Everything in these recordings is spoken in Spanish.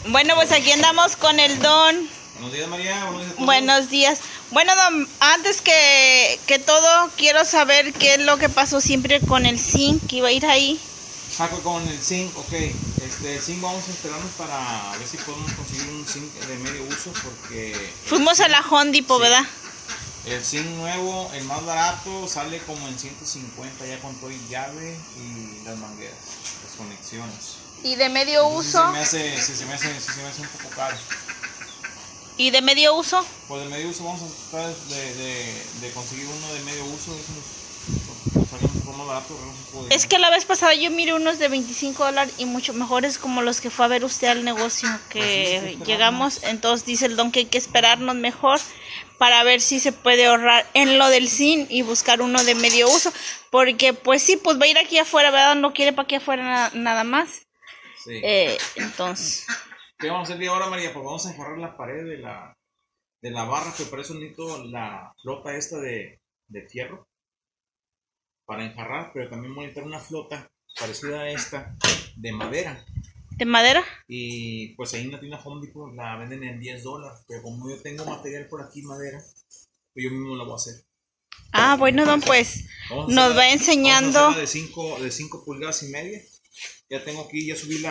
Bueno, pues aquí andamos con el Don. Buenos días, María. Buenos días a todos. Buenos días. Bueno, Don, antes que todo, quiero saber qué es lo que pasó siempre con el zinc, que iba a ir ahí. Con el zinc, ok. El zinc vamos a esperarnos para ver si podemos conseguir un zinc de medio uso porque... Fuimos a la Home Depot, sí, ¿verdad? El zinc nuevo, el más barato, sale como en 150 ya con todo y llave y las mangueras, las conexiones. ¿Y de medio Entonces, uso? Se me hace un poco caro. ¿Y de medio uso? Pues de medio uso vamos a tratar de conseguir uno de medio uso. Nos sale un poco más barato. Es que la vez pasada yo miré unos de $25 y mucho mejores como los que fue a ver usted al negocio que pues llegamos. Entonces dice el Don que hay que esperarnos mejor para ver si se puede ahorrar en lo del zinc y buscar uno de medio uso. Porque pues sí, pues va a ir aquí afuera, ¿verdad? No quiere para aquí afuera nada más. Sí. Entonces... ¿Qué vamos a hacer ahora, María? Pues vamos a enjarrar la pared de la barra, que por eso necesito la flota esta de fierro para enjarrar, pero también voy a necesitar una flota parecida a esta de madera. ¿De madera? Y pues ahí en la tienda Home Depot la venden en $10, pero como yo tengo material por aquí, madera, pues yo mismo la voy a hacer. Ah, bueno, Don, pues nos va enseñando. Vamos a hacerla de 5 pulgadas y media. Ya tengo aquí, ya subí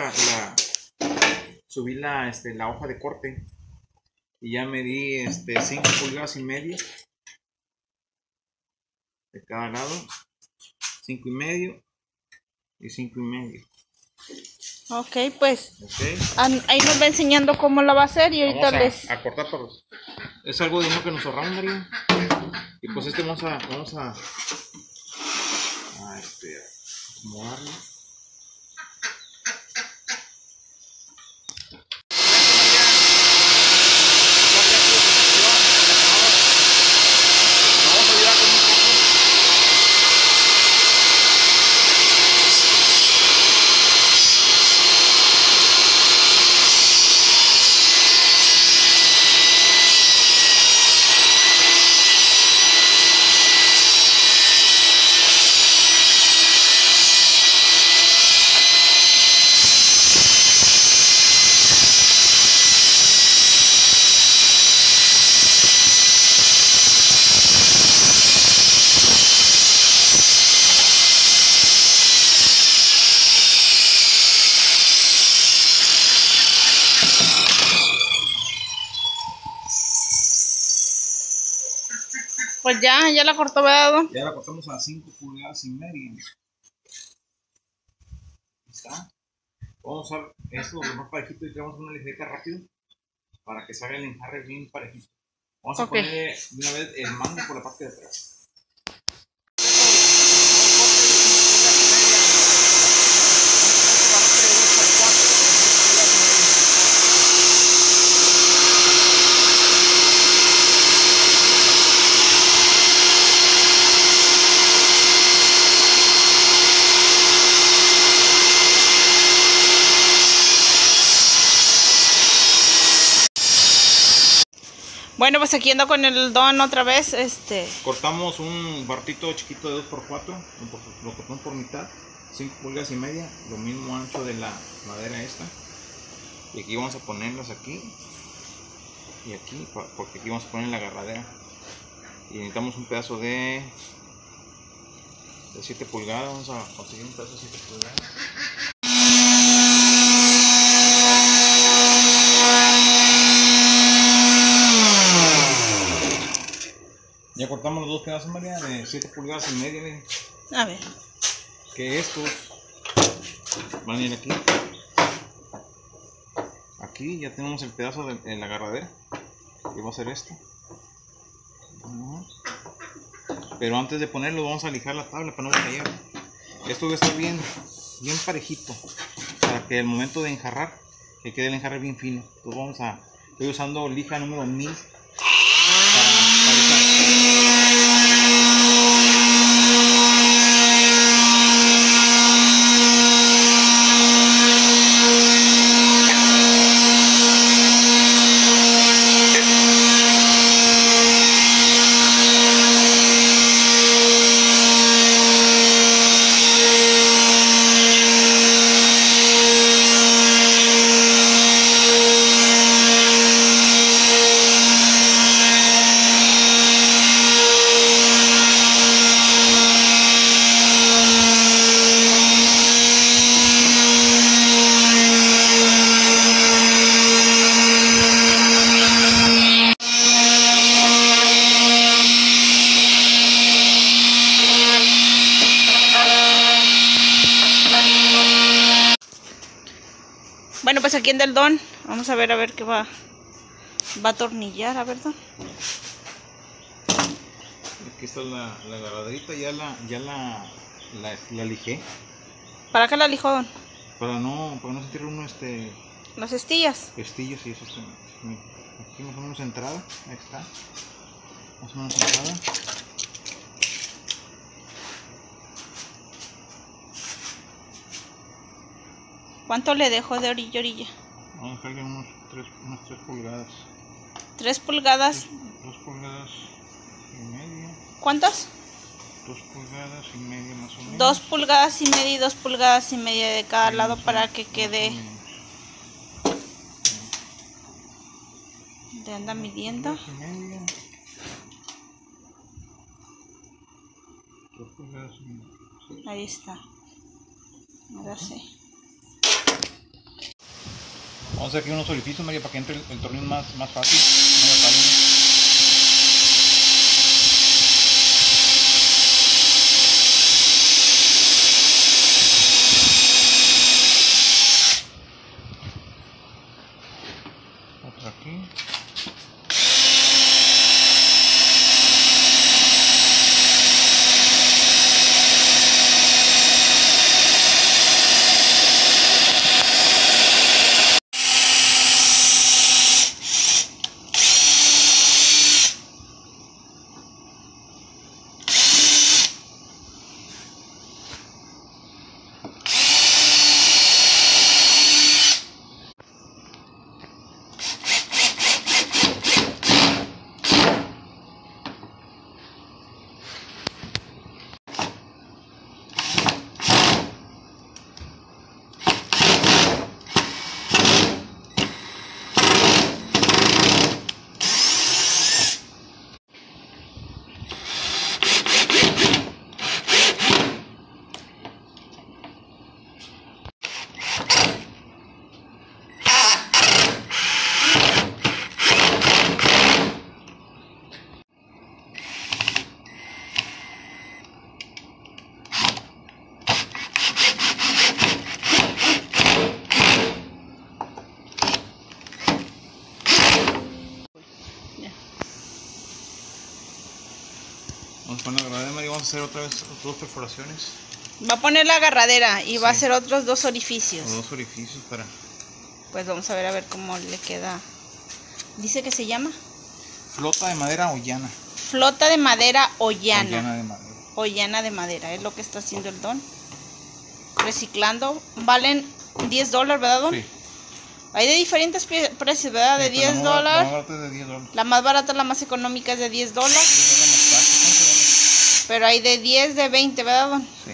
la hoja de corte y ya medí 5 pulgadas y media de cada lado, 5 y medio y 5 y medio. Ok, pues okay. Ahí nos va enseñando cómo lo va a hacer y ahorita vamos a cortar todos. Es algo de dinero que nos ahorramos, María, y pues vamos a acomodarlo. Pues ya la cortó, ¿verdad? Ya la cortamos a 5 pulgadas y media. ¿Está? Vamos a usar esto lo más parejito y tenemos una ligerita rápido para que salga el enjarre bien parejito. Vamos a ponerle de una vez el mango por la parte de atrás. Bueno, pues aquí ando con el Don otra vez, Cortamos un bartito chiquito de 2x4, lo cortamos por mitad, 5 pulgadas y media, lo mismo ancho de la madera esta. Y aquí vamos a ponerlas aquí y aquí, porque aquí vamos a poner la agarradera. Y necesitamos un pedazo de 7 pulgadas, vamos a conseguir un pedazo de 7 pulgadas. Ya cortamos los dos pedazos, María, de 7 pulgadas y media. Miren. A ver. Que estos van a ir aquí. Aquí ya tenemos el pedazo de la agarradera. Y va a ser esto. Pero antes de ponerlo vamos a lijar la tabla para no batallar. Esto debe estar bien parejito. Para que al momento de enjarrar, que quede el enjarre bien fino. Entonces estoy usando lija número 1000. pues aquí anda el don. Vamos a ver qué va a atornillar, a ver, don. Aquí está la agarradita, ya la lijé. ¿Para qué la lijó, don? Para no sentir uno las estillas. Pestillos y eso. Aquí más o menos entrada, ahí está. Más o menos entrada. ¿Cuánto le dejo de orilla a orilla? Vamos a dejarle unas 3 pulgadas. 3 pulgadas. 2 pulgadas y media. ¿Cuántos? 2 pulgadas y media más o menos. 2 pulgadas y media y 2 pulgadas y media de cada lado para que quede. ¿Le anda midiendo? 2 pulgadas y media. Ahí está. Ahora sí. Vamos a hacer aquí unos orificios, María, para que entre el tornillo más fácil. No otra aquí. Vamos a poner la agarradera y vamos a hacer otra vez 2 perforaciones. Va a poner la agarradera y va a hacer otros 2 orificios. 2 orificios para... Pues vamos a ver cómo le queda. ¿Dice que se llama? Flota de madera ollana. Flota de madera ollana. Ollana de madera. Ollana de madera, es lo que está haciendo el don. Reciclando. Valen $10, ¿verdad, don? Sí. Hay de diferentes precios, ¿verdad? De $10. La más barata, la más económica es de $10. Pero hay de 10, de 20, ¿verdad, don? Sí.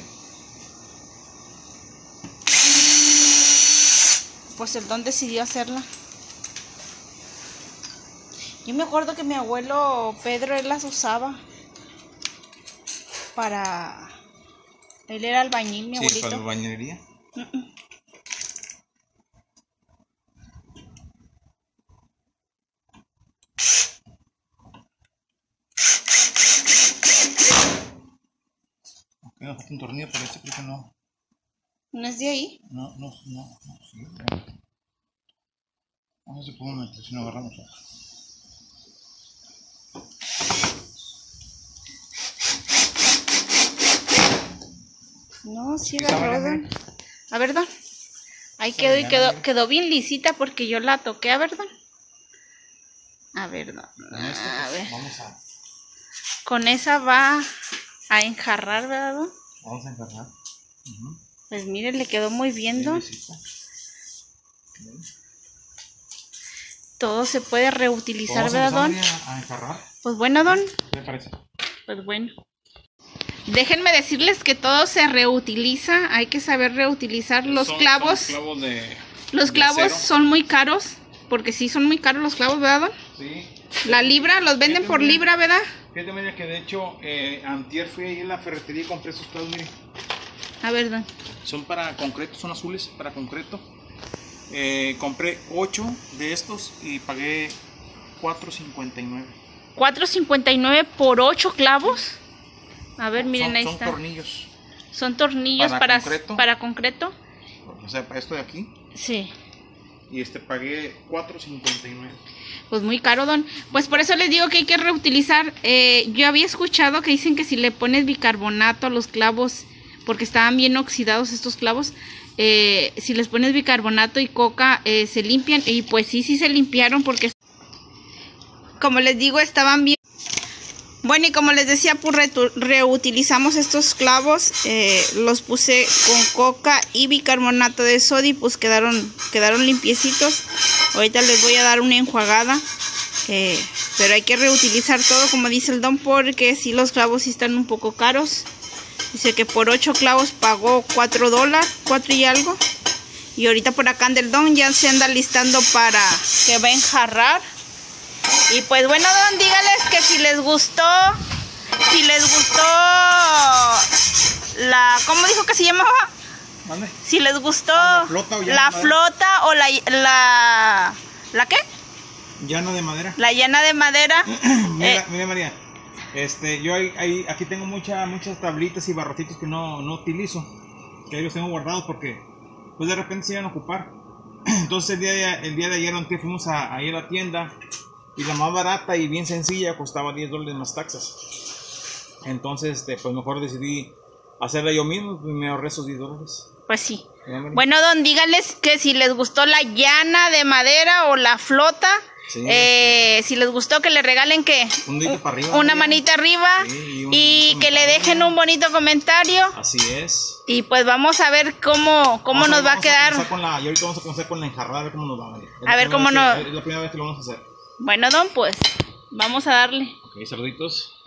Pues el don decidió hacerla. Yo me acuerdo que mi abuelo Pedro, él las usaba para... Él era albañil, mi abuelito. Sí, para la bañería. Me falta un tornillo, pero este creo que no. ¿No es de ahí? No, sí, vamos a ver si podemos meter, si no agarramos otro. No, sí agarró, don. A ver, don. Ahí quedó y quedó bien lisita porque yo la toqué, a ver, don. A ver, don. A ver. Con esa va a enjarrar, ¿verdad, don? Vamos a enjarrar. Pues mire, le quedó muy bien, don. Todo se puede reutilizar, ¿verdad, don? A enjarrar. Pues bueno, don. ¿Qué me parece? Pues bueno. Déjenme decirles que todo se reutiliza. Hay que saber reutilizar los clavos. Los clavos son muy caros. Porque sí son muy caros los clavos, ¿verdad, don? Sí. La libra, los venden por libra, ¿verdad? Fíjate, María, que de hecho, antier fui ahí en la ferretería y compré esos clavos, mire. A ver, don. Son para concreto, son azules para concreto. Compré 8 de estos y pagué $4.59. $4.59 por 8 clavos. A ver, miren, ahí está. Son tornillos. Son tornillos para concreto. O sea, para esto de aquí. Sí. y pagué $4.59. Pues muy caro, don. Pues por eso les digo que hay que reutilizar. Yo había escuchado que dicen que si le pones bicarbonato a los clavos, porque estaban bien oxidados estos clavos, si les pones bicarbonato y coca, se limpian. Y pues sí se limpiaron, porque como les digo, estaban bien. Bueno, y como les decía, pues reutilizamos estos clavos, los puse con coca y bicarbonato de sodio y pues quedaron limpiecitos. Ahorita les voy a dar una enjuagada, pero hay que reutilizar todo, como dice el don, porque si los clavos sí están un poco caros. Dice que por 8 clavos pagó $4, 4 y algo. Y ahorita por acá anda el don, ya se anda listando para que va a enjarrar. Y pues bueno, don, dígales que si les gustó la, ¿cómo dijo que se llamaba? ¿Mande? Si les gustó la flota o la ¿qué? Llana de madera. La llana de madera. Mira María, yo aquí tengo muchas tablitas y barrotitos que no utilizo, que ahí los tengo guardados porque pues de repente se iban a ocupar. Entonces el día de ayer fuimos a ir a la tienda. Y la más barata y bien sencilla costaba $10 más taxas. Entonces, pues mejor decidí hacerla yo mismo, me ahorré esos $10. Pues sí. Bueno, don, díganles que si les gustó la llana de madera o la flota, sí, si les gustó, que le regalen que una manita arriba, sí, y que le dejen un bonito comentario. Así es. Y pues vamos a ver cómo nos va a quedar. Y ahorita vamos a comenzar con la enjarrada, a ver cómo nos va a venir. A ver cómo nos... Es la primera vez que lo vamos a hacer. Bueno, don, pues vamos a darle. Ok, saluditos.